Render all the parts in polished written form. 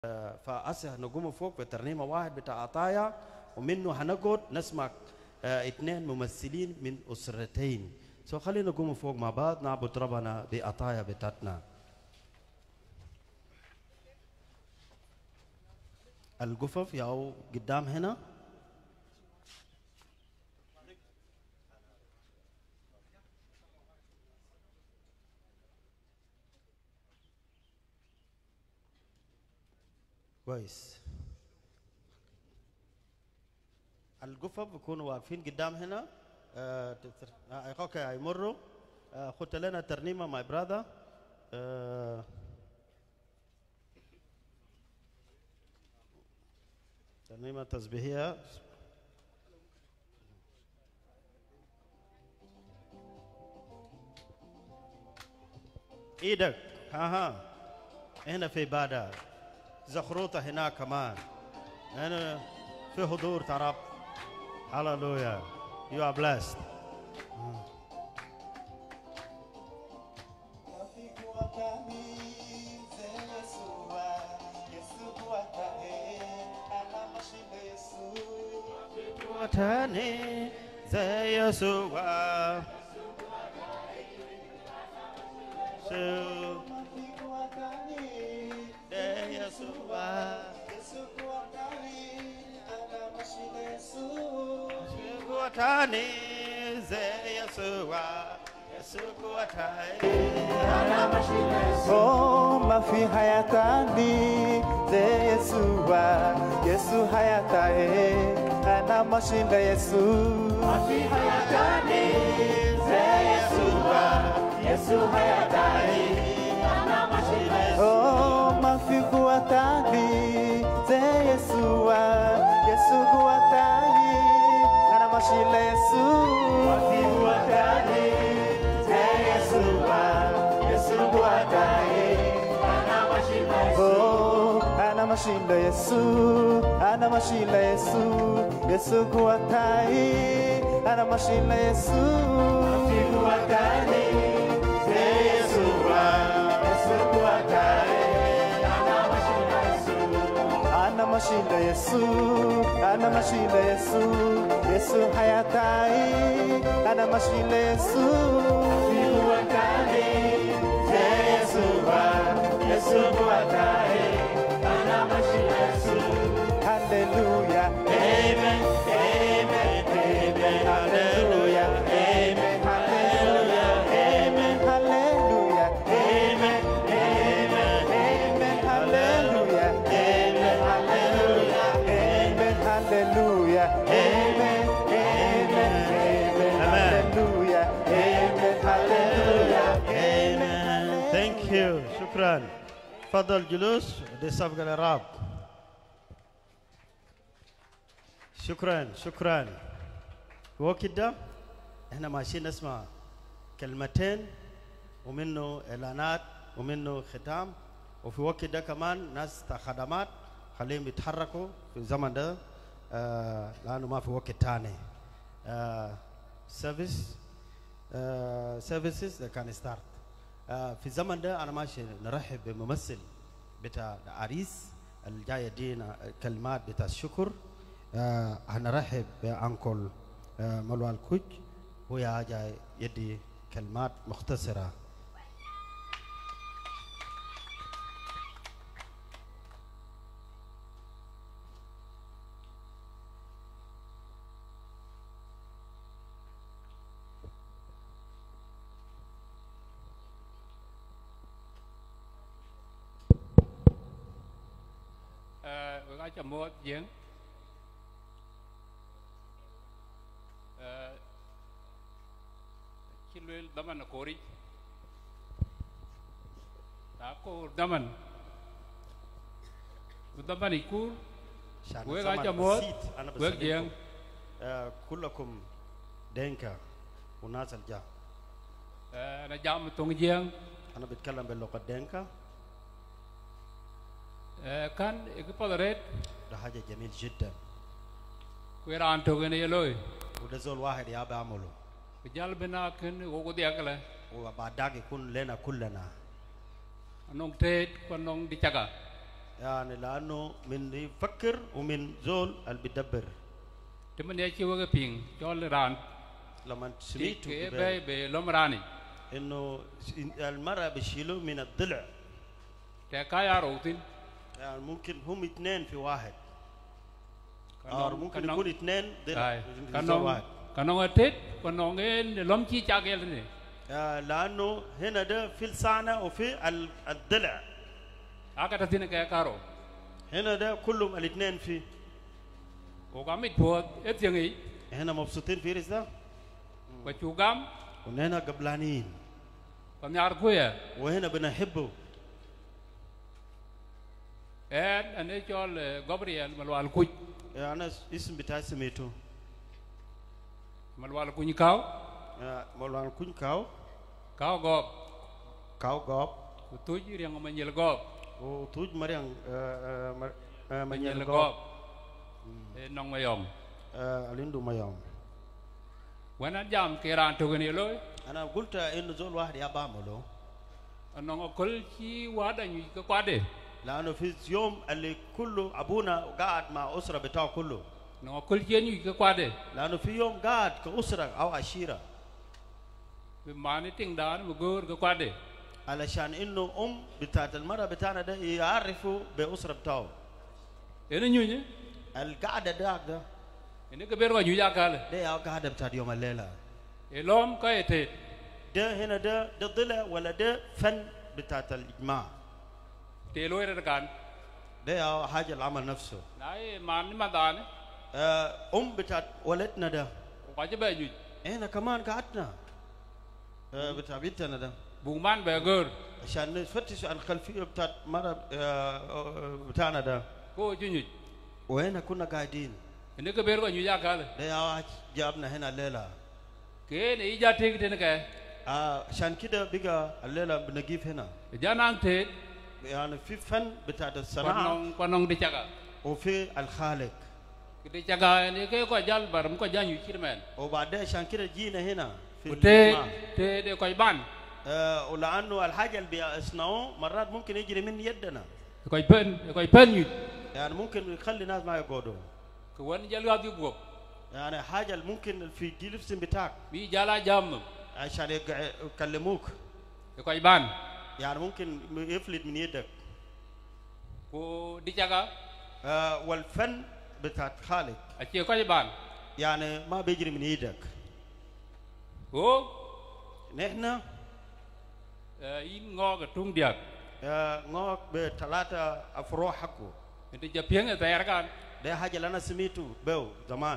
فأسه نقوم فوق بترنيمة واحد بتاع عطايا ومنه هنقعد نسمع اثنين ممثلين من أسرتين. خلينا نقوم فوق مع بعض نعبد ربنا بعطايا بتاعتنا. القفف ياو قدام هنا. كويس. القفف بيكونوا واقفين قدام هنا. اوكي يمروا. خدت لنا ترنيمه ماي براذر. ترنيمه تسبيحيه. ايدك ها هنا في بادر زخروطه هنا كمان هنا في حضور ترى. هاللويا. You are blessed. Tani ze Yeshua Yeshua tai Oh mafi hayatani ze Yeshua Yesu hayatae ana mashinda Yesu mafi hayatani ze Yeshua Yesu hayatae ana mashinda Yesu Oh mafi kuatani ze Yeshua Yesu kuatani Mashila Yesu, Mafigu atani, ze Yeshua, Yesu atani, ana mashila Yesu. Oh, ana mashila Yesu, ana mashila Yesu, Yesu atani, ana mashila Yesu. Mafigu atani, ze Yeshua, Yesu atani, ana mashila Yesu. Ana mashila Yesu, ana mashila Yesu. Yesu hayatai, ana mashila Yesu. Mafigu atani, ze Yeshua, Yesu atani, ana mashila Yesu. Hallelujah, amen, amen, amen, hallelujah, amen, hallelujah, amen, hallelujah, amen, amen, amen, hallelujah, amen, hallelujah, amen, hallelujah, amen. Thank you. شكرا. تفضل جلوس دي سبق الراب. شكرا. وقت ده احنا ماشيين نسمع كلمتين ومنه اعلانات ومنه ختام وفي وقت ده كمان ناس خدمات خليهم يتحركوا في الزمن ده لانه ما في وقت تاني. services they can start. في الزمن ده أنا ماشي نرحب بممثل بتاع العريس اللي جاي يدينا كلمات بتاع الشكر. هنرحب بأنكل ملوى الكوج هو جاي يدي كلمات مختصرة. cho mua giếng kilwel daman na kori tako daman ikur wega cho mua weg giếng كلكم دينكا وناس الجا أنا جام تونج giếng أنا بتكلم باللغة دينكا. كان إقبال ده حاجة جميل جدا. ويران توجن يلوي. وده زول واحد يا بعمله. بجال بنا كن وقودي أكله. وبعدك يكون لنا كلنا. Anong trade, anong dicaga. يعني لانه من يفكر ومن زول اللي بيدبر تمن يجي وقت بين جال ران لما تي سميته كي قبل بي لوم راني انه المرأة بيشيلوا من الضلع تكايا روتين يعني ممكن هم اثنين في واحد ممكن يكون اثنين ضلع في زول واحد كانوا أتيت كانوا عن لوم كي تاجلني لانه هنا ده في لسانه وفي الضلع أكاد تينا كارو هنا ده كلهم الاثنين فيه وكاميت بود إتياني هنا مبسوطين في رزق ده وشوكام وهنا قبلانين كم يعرفوه وهنا بنحبه أنا جال غابرييل ملوال كوي أنا اسم بتاعي سميته ملوال كوي كاو ملوان كون كاو كاو غاب كاو غاب وتوجي ريان منيل غاب وتوج مريان منيل غاب نong mayom أليندو مايوم وانا جام كيران توغني لوي أنا قلت إنه زول واحد يبامله نong كل شيء وادا نيجي كقاده لأنه في يوم اللي كله أبونا قاعد مع أسرة بتاعه كله نong كل شيء نيجي كقاده لأنه في يوم قاعد كأسرة أو عشيرة بمعنى تندان مغور كقاده علشان إنه بتاعت المرة بتاعنا ده يعرفوا بأسرة بتاعه إنه نيجي القعدة ده إنه كبير ونيجي أكاله ده يا قعدة بتاعت يوم الليلة إلهم كايتة ده هنا ده ضلع ولا ده فن بتاعت الإجماع تلوي ركان ده يا حاجة العمل نفسه ناي ماني ما دانه بتاعت ولدنا ده وقاعد بيجي هنا كمان قعدنا بتاع بنتنا ده بومان بيجور عشان نفتش عن الخلفية بتاعت مرة بتاعنا ده كو جيني وهنا كنا قاعدين إنه كبير ونيجي أكاله ده يا جابنا هنا الليلة كين إيجا تيجي تنكه عشان كده بقى الليلة بنجيب هنا جانا أنت يعني في فن بتاعت الصناعة كونong ديجاga وفي الخالق ديجاga ini kayak kau jal baram kau janyu kirman وبعدين عشان كده جينا هنا في وتي الاجتماع تي kau ban ولأنه الحاجة اللي بيصنعوه مرات ممكن يجري من يدنا kau pen yut يعني ممكن يخلي الناس ما يقعدوا kawan jal gadi buat يعني حاجة اللي ممكن في جلسة بتاعك bi jala jam عشان يكلموك kau ban يعني ممكن يفلت من يدك ko dijaga والفن بتاع خالق aci kau ban يعني ما بيجري من يدك ko نحن in ngog tung diak ngok بثلاثة أفرع حقه itu japiang tayar kan ده حاجة اللي أنا سميته بو زمان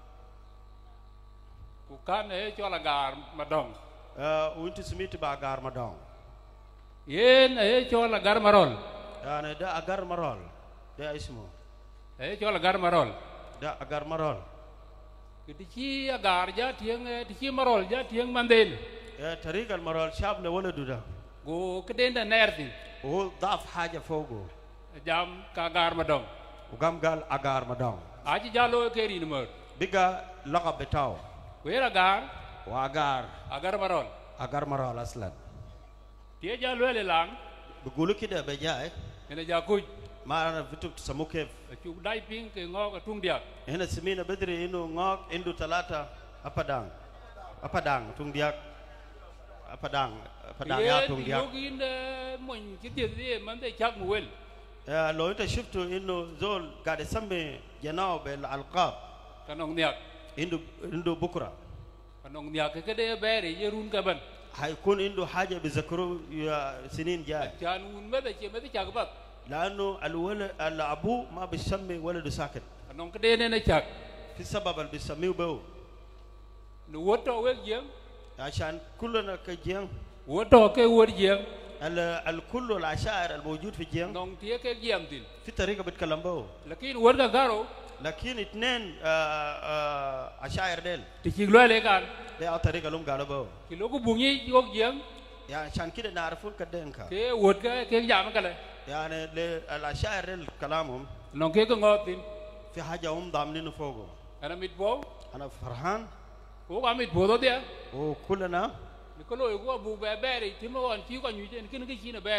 bukan jual agar madong وأنت سميته بأجار مدام yen jual agar marol يعني ده أجار مرال ده اسمه jual agar marol ده أجار مرال Ketici agar ja tiang tici marol ja tiang mandel. طريق المرال شاب لولده ده Go keden da nertin. وهو ضاف حاجة فوقه Jam kagar madong. وقام قال أجار مدام Aji jalo keri number. بقى لقب بتاعه Wera agar وأجار agar marol. أجار مرال أصلا Dia jalo lelang. بيقولوا كده بجاي Ena jakuj. ما أنا فتوك تسموه كيف Cuk dai ping ke ngok tung dia. هنا سمينا بدري إنه ngok عنده ثلاثة أبدان تون دياك أبدان يا تون دياك Yogin mon kitir dia mande chak muel. لو أنت شفته إنه زول قاعد يسمي جناه بالألقاب Kanong niak. عنده بكرة Kanong niak ke kede beri jerun kaban. هيكون عنده حاجة بيذكروا سنين جاي Chan un mede che mede chak bat. لأنه الولد الأبو ما بيسمي ولده ساكت Kanong kede ne chak. في سبب اللي بيسميه بو Nu woto wel jeng. عشان كلنا كجيان Woto ke wor jeng. الكل العشائر الموجود في جيان Nong tie ke giam tin. في طريقة بيتكلم بو Lakin wor ka garo. لكن اثنين عشائر ديل Tici lo le kan. ده أو طريقة لهم قالوا بو Kilo ku bunyi yok jeng. يعني عشان كده نعرفون كدينك Ke wor ka ke jam kale. يعني العشائر ديل كلامهم Nong ke ko ngotin. في حاجة هم ضامنينه فوقه Ana mit bo. أنا فرحان Ko ka mit bo do dia. وكلنا Ni ko lo ko bu be beri ti mo wan ti ko nyu jen kin ke china beri.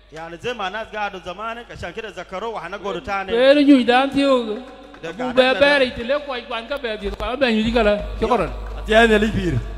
يعني زي ما الناس قعدوا زمانك عشان كده ذكروه وحنقعدوا تاني Bere nyu dan tiyo. Bu be bere itile kwa ikwan ka be dir kwa be nyu dikala. Chokoron. Atiani alipir.